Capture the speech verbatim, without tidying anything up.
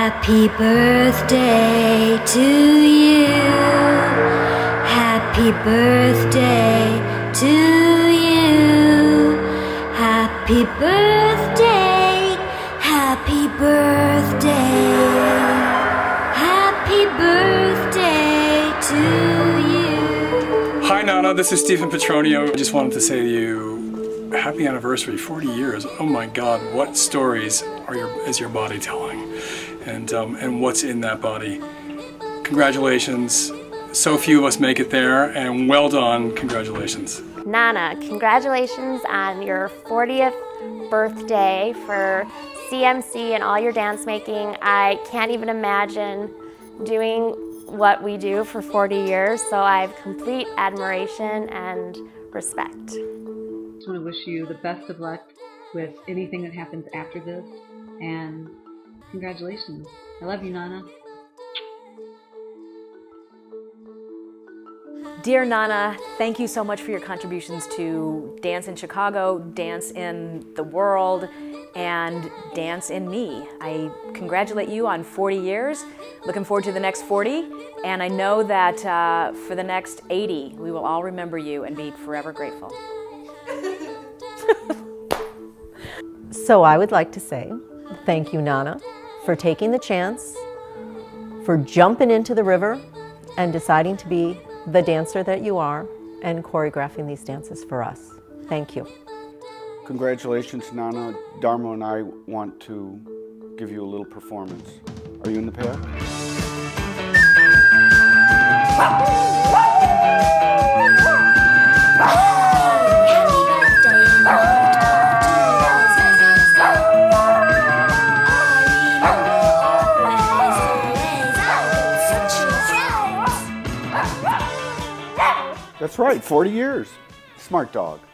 Happy birthday to you. Happy birthday to you. Happy birthday. Happy birthday. Happy birthday to you. Hi Nana, this is Stephen Petronio. I just wanted to say to you, happy anniversary, forty years. Oh my God, what stories are your, is your body telling? And, um, and what's in that body? Congratulations. So few of us make it there, and well done, congratulations. Nana, congratulations on your fortieth birthday for C M C and all your dance making. I can't even imagine doing what we do for forty years, so I have complete admiration and respect. I just want to wish you the best of luck with anything that happens after this, and congratulations. I love you, Nana. Dear Nana, thank you so much for your contributions to Dance in Chicago, Dance in the World, and Dance in Me. I congratulate you on forty years. Looking forward to the next forty, and I know that uh, for the next eighty, we will all remember you and be forever grateful. So I would like to say thank you, Nana, for taking the chance, for jumping into the river and deciding to be the dancer that you are and choreographing these dances for us. Thank you. Congratulations, Nana. Dharma and I want to give you a little performance. Are you in the pad? That's right, forty years. Smart dog.